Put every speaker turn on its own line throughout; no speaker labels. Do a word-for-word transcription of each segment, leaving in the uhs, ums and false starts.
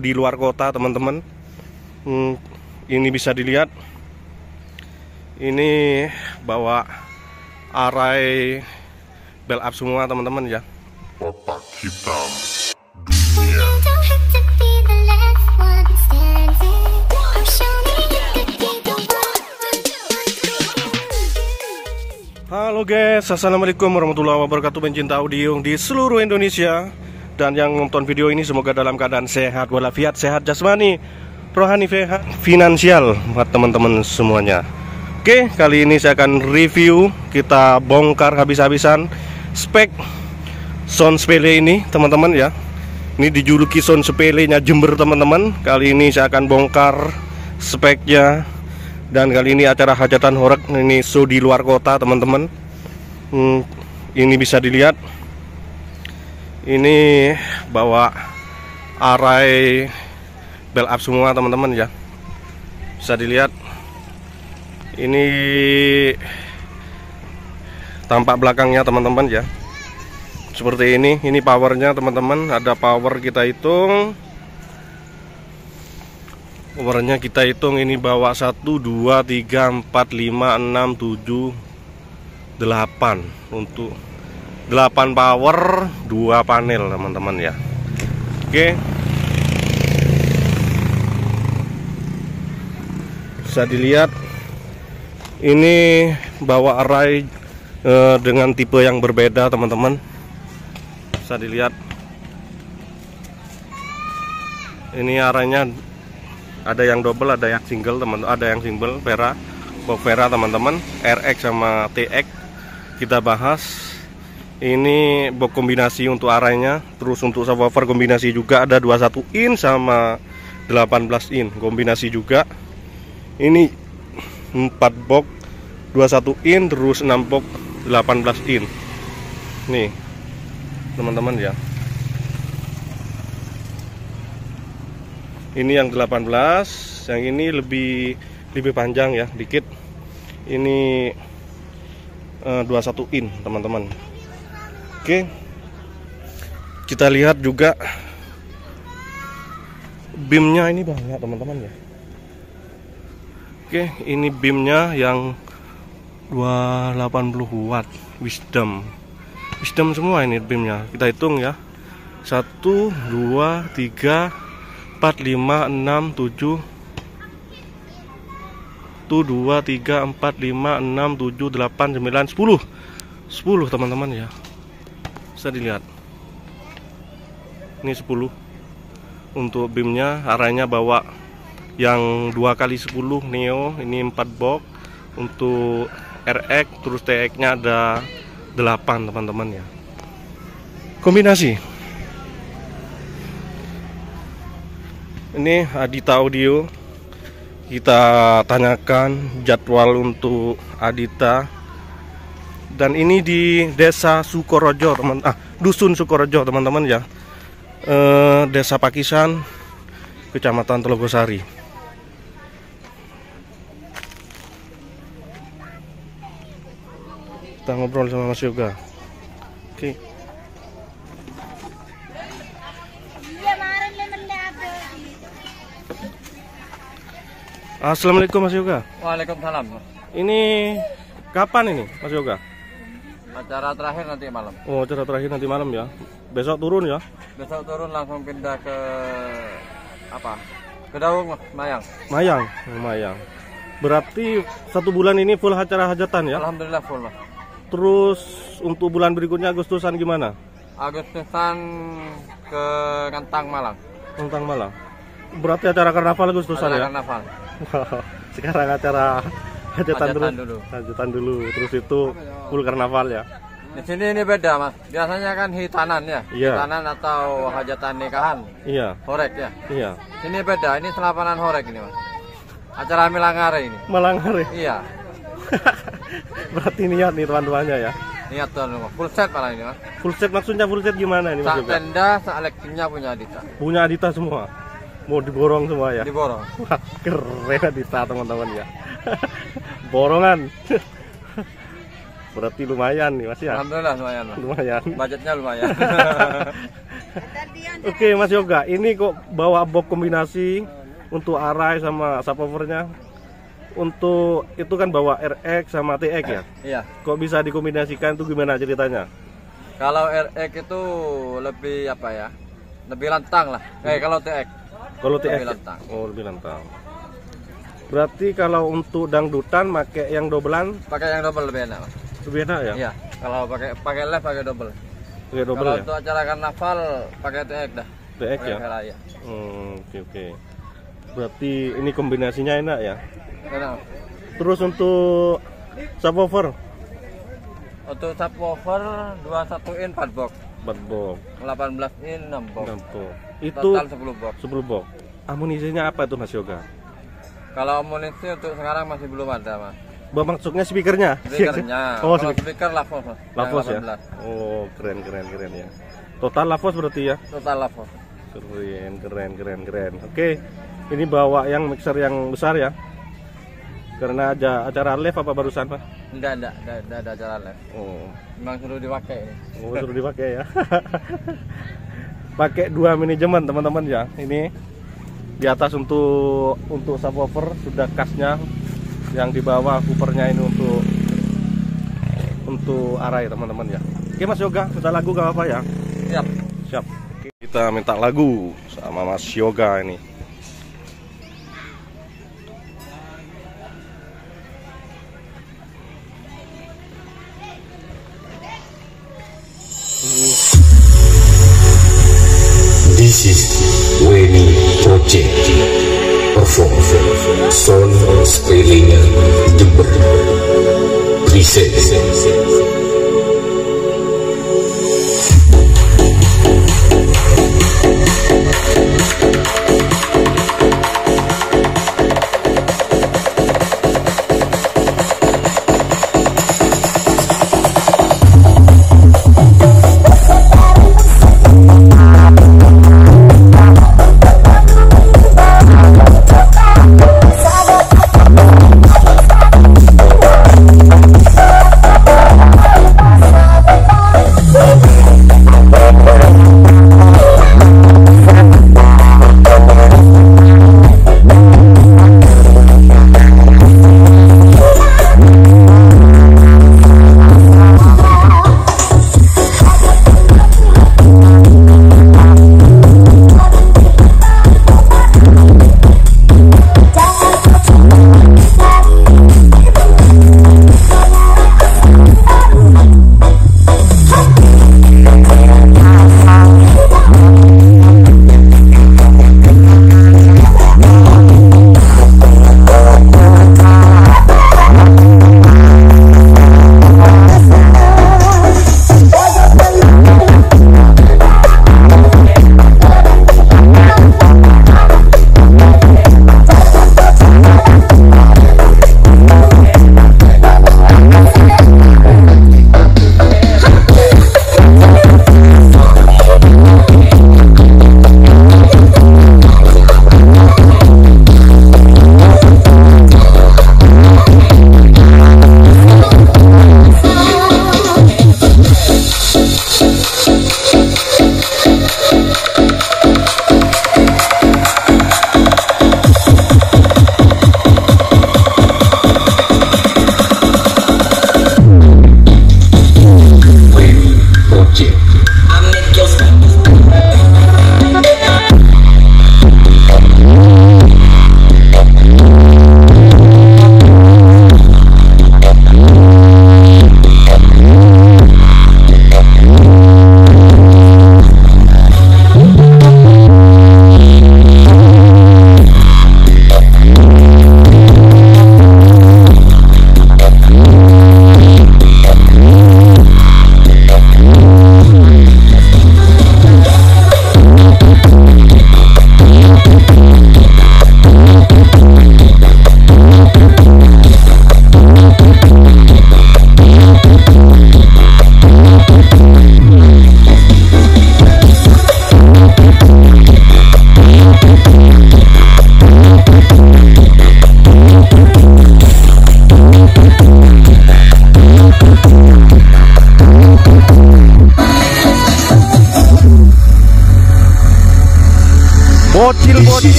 show di luar kota teman-teman. hmm, Ini bisa dilihat, ini bawa arai bel up semua teman-teman ya.
Kotak hitam dunia.
Halo guys, assalamualaikum warahmatullahi wabarakatuh, pencinta audio di seluruh Indonesia dan yang nonton video ini semoga dalam keadaan sehat walafiat, sehat jasmani, rohani, sehat finansial buat teman-teman semuanya. Oke, kali ini saya akan review, kita bongkar habis-habisan spek sound sepele ini teman-teman ya. Ini dijuluki sound sepelenya Jember teman-teman. Kali ini saya akan bongkar speknya. Dan kali ini acara hajatan horeg, ini show di luar kota teman-teman. hmm, Ini bisa dilihat, ini bawa arai bel up semua teman-teman ya. Bisa dilihat, ini tampak belakangnya teman-teman ya. Seperti ini, ini powernya teman-teman. Ada power, kita hitung powernya, kita hitung ini bawa satu, dua, tiga, empat, lima, enam, tujuh, delapan. Untuk delapan power, dua panel teman-teman ya. Oke, bisa dilihat, ini bawa array eh, dengan tipe yang berbeda teman-teman. Bisa dilihat, ini arahnya ada yang double, ada yang single teman, ada yang single Vera, box Vera teman-teman, R X sama T X kita bahas. Ini box kombinasi untuk arahnya, terus untuk subwoofer kombinasi juga, ada dua puluh satu in sama delapan belas in kombinasi juga. Ini empat box dua puluh satu in, terus enam box delapan belas in. Nih teman-teman ya. Ini yang delapan belas, yang ini lebih lebih panjang ya, dikit. Ini uh, dua puluh satu in, teman-teman. Oke. Kita lihat juga beamnya, ini banyak, teman-teman ya. Oke, ini beamnya yang dua ratus delapan puluh watt, wisdom. Wisdom semua ini beamnya. Kita hitung ya. satu, dua, tiga, empat, lima, enam, tujuh, tuh dua, tiga, empat, lima, enam, tujuh, delapan, sembilan, sepuluh, sepuluh teman-teman ya. Bisa dilihat, ini sepuluh untuk beamnya. Arahnya bawa yang dua kali sepuluh neo, ini empat box. Untuk R X terus T X nya ada delapan teman-teman ya, kombinasi. Ini Adita Audio, kita tanyakan jadwal untuk Adita. Dan ini di Desa Sukorojo teman, ah Dusun Sukorojo teman-teman ya, e, Desa Pakisan, Kecamatan Telogosari. Kita ngobrol sama Mas Yoga. Oke. Assalamualaikum Mas Yoga.
Waalaikumsalam.
Ini kapan ini Mas Yoga?
Acara terakhir nanti malam.
Oh, acara terakhir nanti malam ya. Besok turun ya?
Besok turun langsung pindah ke apa? Ke Daung, Mayang.
Mayang, Mayang. Berarti satu bulan ini full acara hajatan ya?
Alhamdulillah full lah.
Terus untuk bulan berikutnya Agustusan gimana?
Agustusan ke Ngantang Malang.
Ngantang Malang. Berarti acara karnaval Agustusan
acara
ya?
Karnaval.
Sekarang acara hajatan,
Hajatan
dulu.
dulu.
Hajatan dulu. Terus itu full karnaval ya?
Di sini ini beda mas. Biasanya kan hitanan ya.
Iya.
Hitanan atau hajatan nikahan.
Iya.
Horeg ya.
Iya.
Ini beda. Ini selapanan horeg ini mas. Acara Milangare ini.
Melanggar ya?
Iya.
Berarti niat nih tuan-tuannya ya?
Niat tuan full set malah ini mas.
Full set maksudnya full set gimana ini Mas
Sak
Yoga?
tenda, sak elektrinya punya Adita.
Punya Adita semua? Mau diborong semua ya?
Diborong.
Wah, keren Adita teman-teman ya. Borongan. Berarti lumayan nih Mas ya?
Alhamdulillah lumayan mas.
Lumayan.
Budgetnya lumayan.
Oke Mas Yoga, ini kok bawa box kombinasi untuk arai sama subwoofernya. Untuk itu kan bawa R X sama T X ya?
Iya.
Kok bisa dikombinasikan itu gimana ceritanya?
Kalau R X itu lebih apa ya? Lebih lantang lah. Eh kalau T X.
Kalau T X
lebih lantang.
Oh, lebih lantang. Berarti kalau untuk dangdutan pakai yang dobelan,
Pakai yang double lebih enak, Mas.
lebih enak ya?
Iya. Kalau pakai pakai left pakai double.
Pakai double
Kalau
ya?
untuk acara karnaval pakai T X dah.
T X
Pakai
ya?
Vera, ya.
Hmm, oke oke. Berarti ini kombinasinya enak ya?
Enak.
Terus untuk subwoofer,
Untuk subwoofer dua puluh satu in empat box,
empat box,
delapan belas in enam box.
enam box. Itu
Total sepuluh box.
sepuluh box. Amunisinya apa itu Mas Yoga?
Kalau amunisi untuk sekarang masih belum ada, Mas.
Maksudnya speakernya?
Speakernya.
Oh,
Kalau
speaker.
speaker Lavos, Mas. Yang
Lavos ya?
delapan belas.
Oh, keren keren keren ya. Total Lavos berarti ya?
Total Lavos.
Keren keren keren keren. Oke, ini bawa yang mixer yang besar ya? Karena ada acara live apa barusan Pak?
Enggak, enggak, enggak, enggak ada acara live.
Oh,
Memang suruh dipakai ini.
oh suruh dipakai ya. Pakai dua manajemen teman-teman ya. Ini di atas untuk untuk subwoofer sudah kasnya, yang di bawah coopernya ini untuk untuk arai teman-teman ya. Oke Mas Yoga, minta lagu gak apa-apa ya?
Siap.
Siap. Oke, kita minta lagu sama Mas Yoga ini.
This is Weni Project perform Sound Spellingan Jember Present.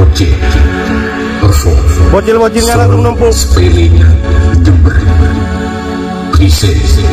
Project perform
Bocil-bocilnya langsung numpuk.
Spelingan Jember present.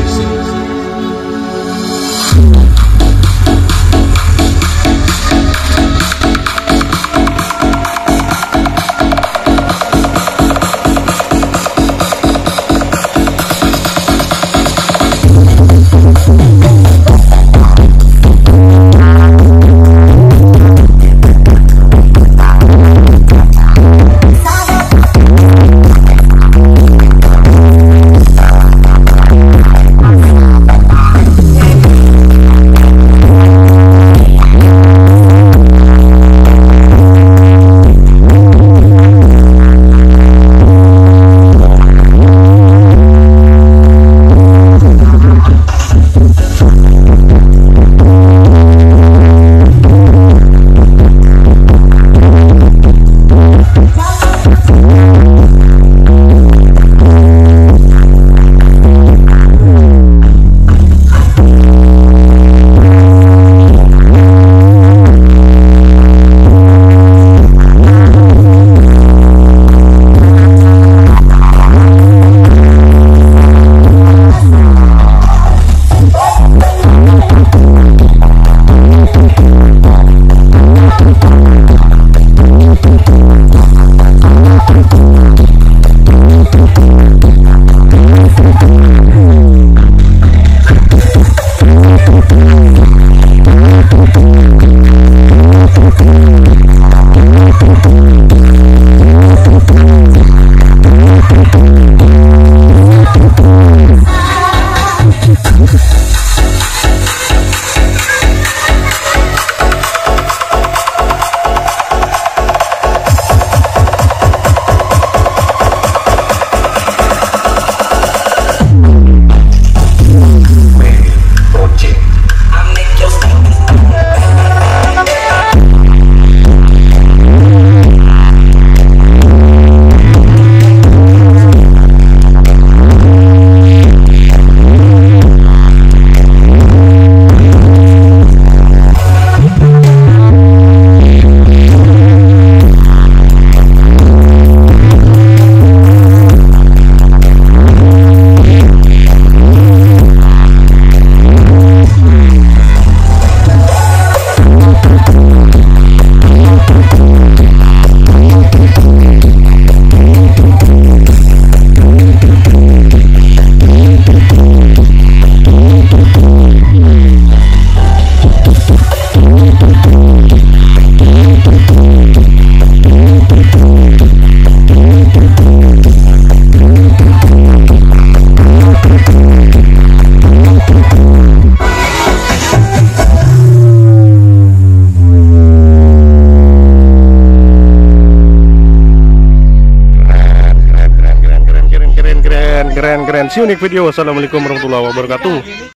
Keren keren. See you next video. Wassalamualaikum warahmatullahi wabarakatuh.